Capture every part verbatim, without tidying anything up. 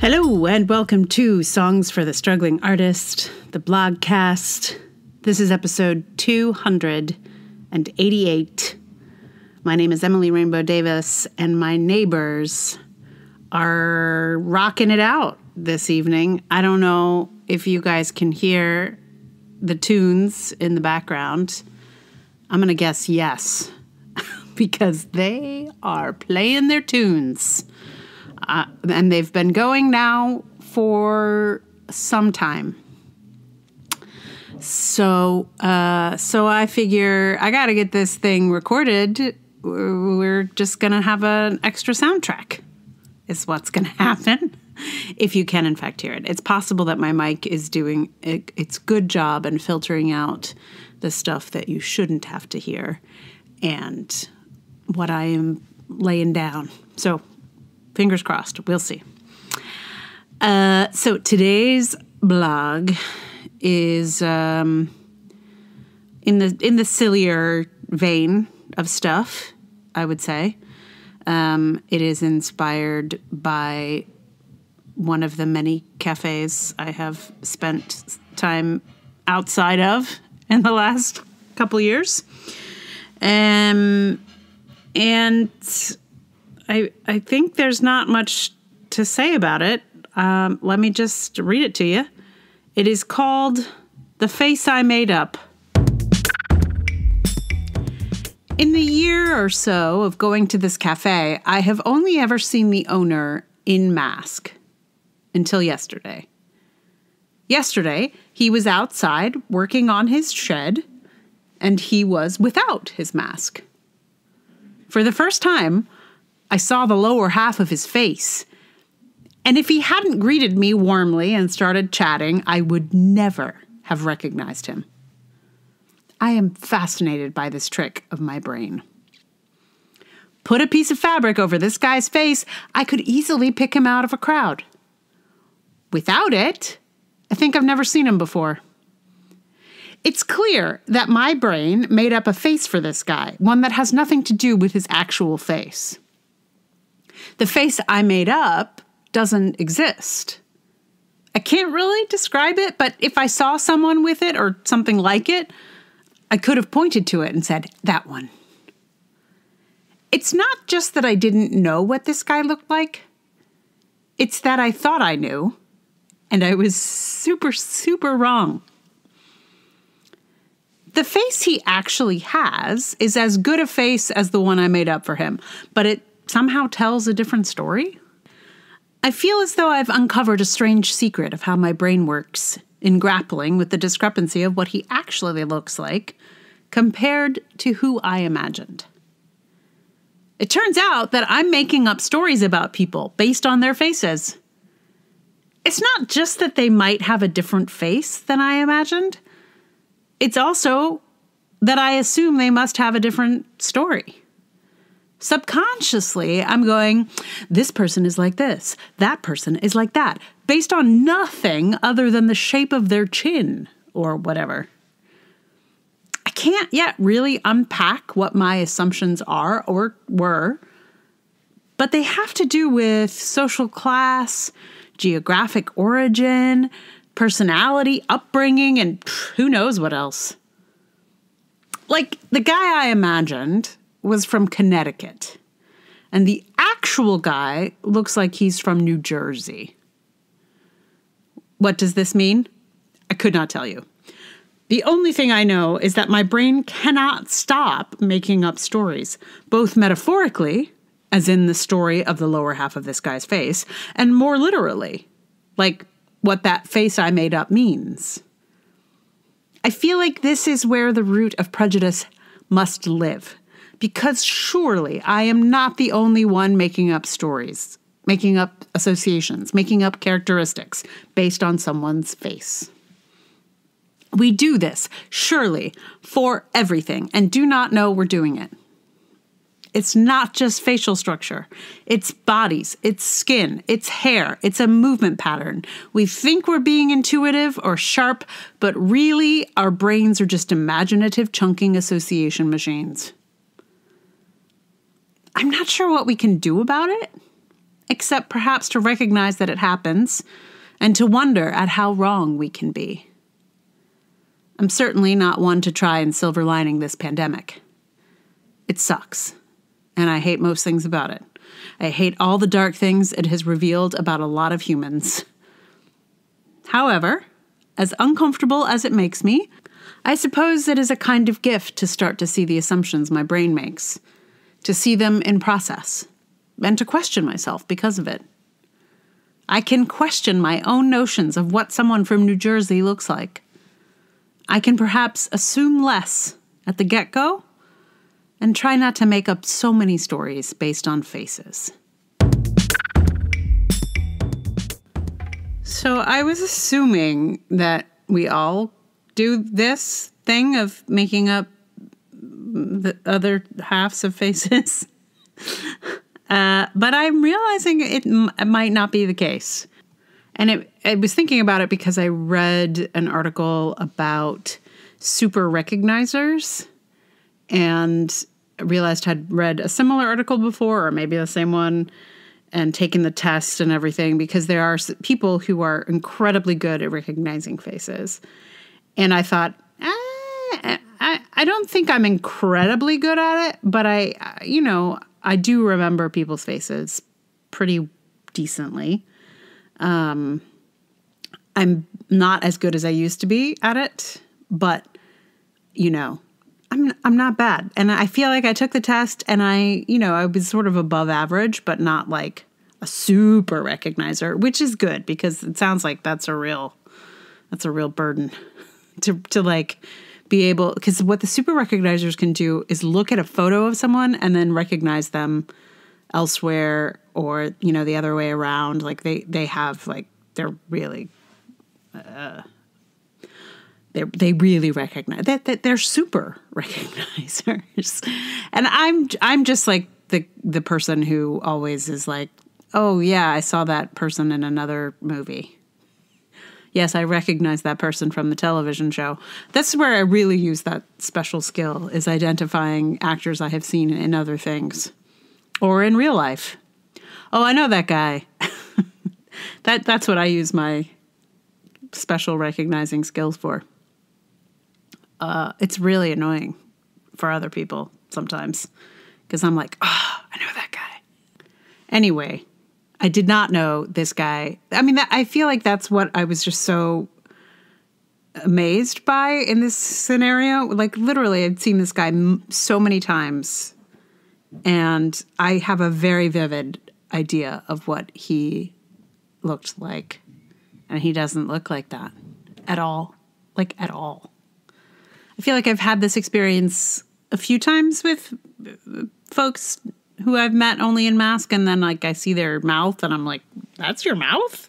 Hello and welcome to Songs for the Struggling Artist, the blogcast. This is episode two hundred eighty-eight. My name is Emily Rainbow Davis, and my neighbors are rocking it out this evening. I don't know if you guys can hear the tunes in the background. I'm going to guess yes, because they are playing their tunes. Uh, and they've been going now for some time. So, uh, so I figure I got to get this thing recorded. We're just going to have an extra soundtrack is what's going to happen. If you can, in fact, hear it. It's possible that my mic is doing it, its good job in filtering out the stuff that you shouldn't have to hear and what I am laying down. So, fingers crossed. We'll see. Uh, so today's blog is um, in the in the sillier vein of stuff, I would say. Um, it is inspired by one of the many cafes I have spent time outside of in the last couple years. Um, and I I think there's not much to say about it. Um, let me just read it to you. It is called The Face I Made Up. In the year or so of going to this cafe, I have only ever seen the owner in mask until yesterday. Yesterday, he was outside working on his shed, and he was without his mask. For the first time, I saw the lower half of his face, and if he hadn't greeted me warmly and started chatting, I would never have recognized him. I am fascinated by this trick of my brain. Put a piece of fabric over this guy's face, I could easily pick him out of a crowd. Without it, I think I've never seen him before. It's clear that my brain made up a face for this guy, one that has nothing to do with his actual face. The face I made up doesn't exist. I can't really describe it, but if I saw someone with it or something like it, I could have pointed to it and said, that one. It's not just that I didn't know what this guy looked like. It's that I thought I knew, and I was super, super wrong. The face he actually has is as good a face as the one I made up for him, but it somehow tells a different story. I feel as though I've uncovered a strange secret of how my brain works in grappling with the discrepancy of what he actually looks like compared to who I imagined. It turns out that I'm making up stories about people based on their faces. It's not just that they might have a different face than I imagined. It's also that I assume they must have a different story. Subconsciously, I'm going, this person is like this, that person is like that, based on nothing other than the shape of their chin or whatever. I can't yet really unpack what my assumptions are or were, but they have to do with social class, geographic origin, personality, upbringing, and who knows what else. Like, the guy I imagined was from Connecticut, and the actual guy looks like he's from New Jersey. What does this mean? I could not tell you. The only thing I know is that my brain cannot stop making up stories, both metaphorically, as in the story of the lower half of this guy's face, and more literally, like what that face I made up means. I feel like this is where the root of prejudice must live, because surely I am not the only one making up stories, making up associations, making up characteristics based on someone's face. We do this, surely, for everything, and do not know we're doing it. It's not just facial structure. It's bodies, it's skin, it's hair, it's a movement pattern. We think we're being intuitive or sharp, but really our brains are just imaginative chunking association machines. I'm not sure what we can do about it. except perhaps to recognize that it happens and to wonder at how wrong we can be. I'm certainly not one to try and silver lining this pandemic. It sucks, and I hate most things about it. I hate all the dark things it has revealed about a lot of humans. However, as uncomfortable as it makes me, I suppose it is a kind of gift to start to see the assumptions my brain makes, to see them in process, and to question myself because of it. I can question my own notions of what someone from New Jersey looks like. I can perhaps assume less at the get-go and try not to make up so many stories based on faces. So I was assuming that we all do this thing of making up the other halves of faces. uh, but I'm realizing it, m- it might not be the case. And it, I was thinking about it because I read an article about super recognizers and realized I'd read a similar article before, or maybe the same one, and taken the test and everything, because there are people who are incredibly good at recognizing faces. And I thought, eh, I, I don't think I'm incredibly good at it, but I, you know, I do remember people's faces pretty decently. Um, I'm not as good as I used to be at it, but, you know, I'm I'm not bad. And I feel like I took the test and I, you know, I was sort of above average, but not like a super recognizer, which is good because it sounds like that's a real, that's a real burden to, to like be able, because what the super recognizers can do is look at a photo of someone and then recognize them elsewhere, or, you know, the other way around. Like they, they have like, they're really, uh, They they really recognize that, that they're super recognizers, and I'm I'm just like the the person who always is like, oh yeah, I saw that person in another movie. Yes, I recognize that person from the television show. That's where I really use that special skill, is identifying actors I have seen in other things or in real life. Oh, I know that guy. that that's what I use my special recognizing skills for. Uh, it's really annoying for other people sometimes because I'm like, oh, I know that guy. Anyway, I did not know this guy. I mean, that, I feel like that's what I was just so amazed by in this scenario. Like literally, I'd seen this guy m- so many times, and I have a very vivid idea of what he looked like. And he doesn't look like that at all. Like at all. I feel like I've had this experience a few times with folks who I've met only in mask, and then like I see their mouth and I'm like, that's your mouth?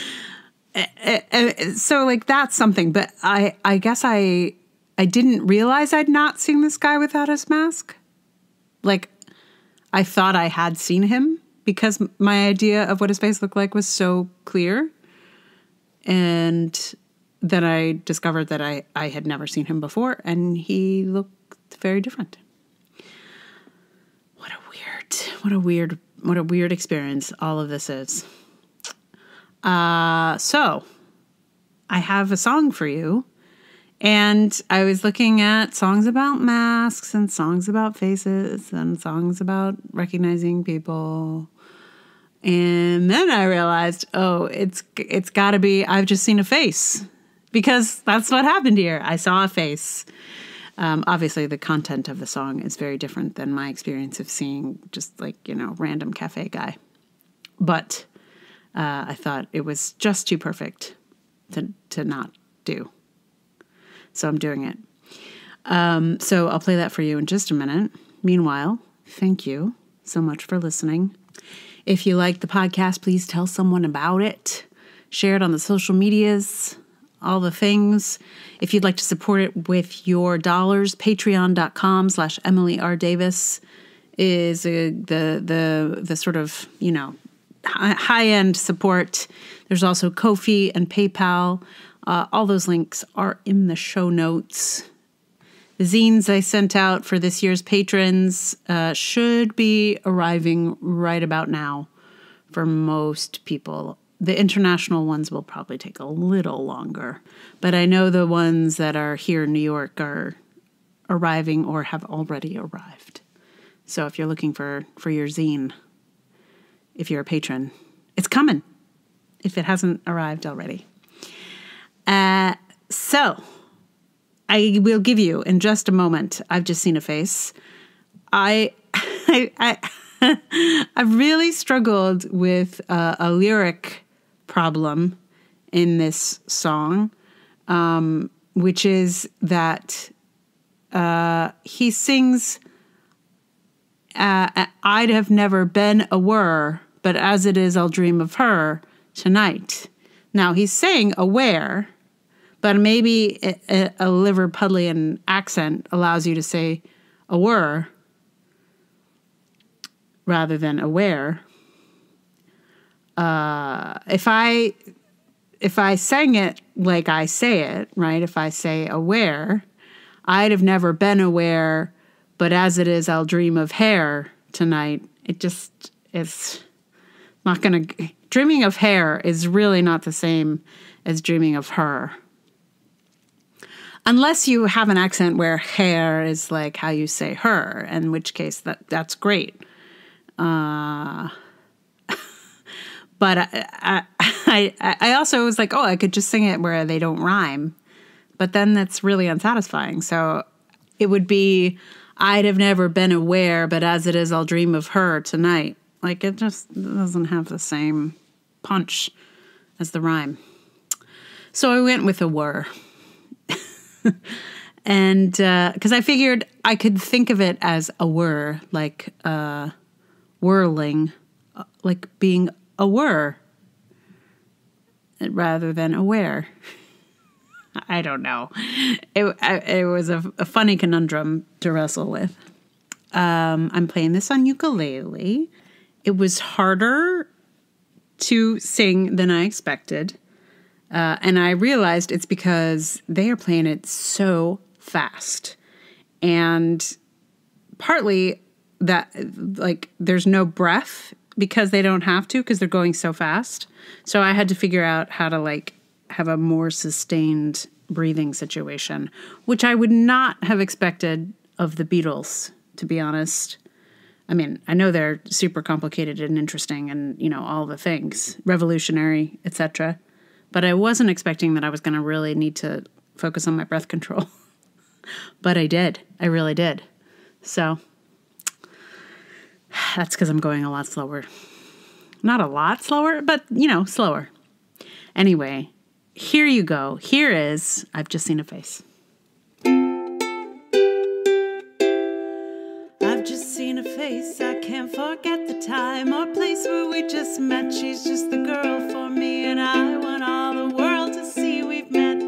So like that's something, but I, I guess I I didn't realize I'd not seen this guy without his mask. Like I thought I had seen him because my idea of what his face looked like was so clear. And then I discovered that I, I had never seen him before, and he looked very different. What a weird, what a weird, what a weird experience all of this is. Uh, so I have a song for you, and I was looking at songs about masks and songs about faces and songs about recognizing people. And then I realized, oh, it's it's got to be, I've just seen a face, because that's what happened here. I saw a face. Um, obviously, the content of the song is very different than my experience of seeing just like, you know, random cafe guy. But uh, I thought it was just too perfect to, to not do. So I'm doing it. Um, so I'll play that for you in just a minute. Meanwhile, thank you so much for listening. If you like the podcast, please tell someone about it. Share it on the social medias, all the things. If you'd like to support it with your dollars, patreon.com slash Emily R. Davis is a, the, the, the sort of, you know, high-end support. There's also Ko-fi and PayPal. Uh, all those links are in the show notes. The zines I sent out for this year's patrons uh, should be arriving right about now for most people. The international ones will probably take a little longer. But I know the ones that are here in New York are arriving or have already arrived. So if you're looking for, for your zine, if you're a patron, it's coming if it hasn't arrived already. Uh, so I will give you in just a moment. I've just seen a face. I, I, I I've really struggled with uh, a lyric problem in this song, um, which is that uh, he sings, uh, I'd have never been aware, but as it is, I'll dream of her tonight. Now, he's saying aware, but maybe a, a, a Liverpudlian accent allows you to say aware rather than aware. Uh, if I if I sang it like I say it, right? If I say aware, I'd have never been aware, but as it is, I'll dream of hair tonight. It just is not going to... Dreaming of hair is really not the same as dreaming of her. Unless you have an accent where hair is like how you say her, in which case that that's great. Uh, but I, I, I also was like, oh, I could just sing it where they don't rhyme. But then that's really unsatisfying. So it would be, I'd have never been aware, but as it is, I'll dream of her tonight. Like, it just doesn't have the same punch as the rhyme. So I went with a whir. And because uh, I figured I could think of it as a whir, like uh, whirling, uh, like being a whir, rather than aware. I don't know. It, it was a, a funny conundrum to wrestle with. Um, I'm playing this on ukulele. It was harder to sing than I expected. Uh, and I realized it's because they are playing it so fast. And partly that, like, there's no breath because they don't have to, because they're going so fast. So I had to figure out how to, like, have a more sustained breathing situation, which I would not have expected of the Beatles, to be honest. I mean, I know they're super complicated and interesting and, you know, all the things, revolutionary, et cetera. But I wasn't expecting that I was going to really need to focus on my breath control. But I did. I really did. So that's because I'm going a lot slower. Not a lot slower, but, you know, slower. Anyway, here you go. Here is I've Just Seen a Face. I've just seen a face. I can't forget the time or place where we just met. She's just the girl for me, and I want all the world to see we've met.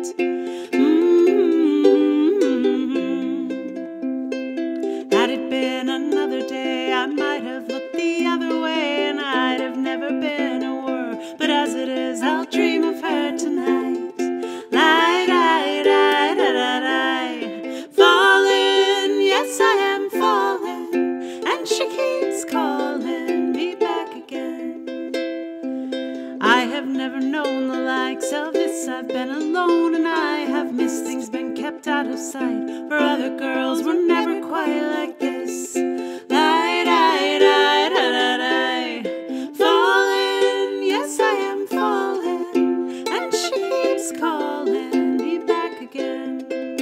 Mm-hmm. Had it been another day, I might have looked the other way, and I'd have never been a whir. But as it is, I'll dream of her tonight. Lie, lie, lie, da, da, da. Falling, yes, I am falling, and she keeps calling me back again. I have never known the likes of this. I've been alone and I have missed things, been kept out of sight. For other girls were never quite like this. Lie, lie, lie, da, da, da. Falling, yes, I am falling, and she keeps calling me back again.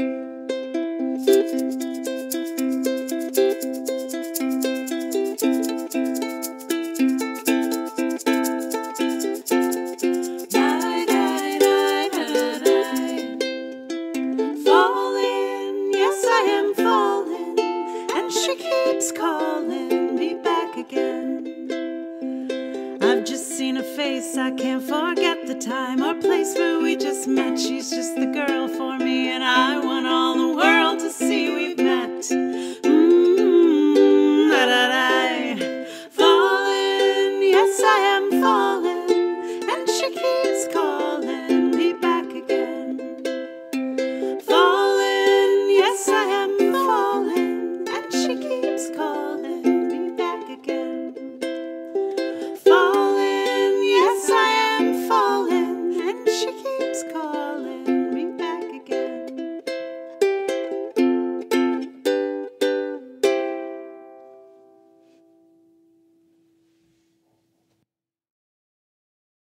I can't forget the time or place where we just met. She's just the girl for me, and I want all the world to see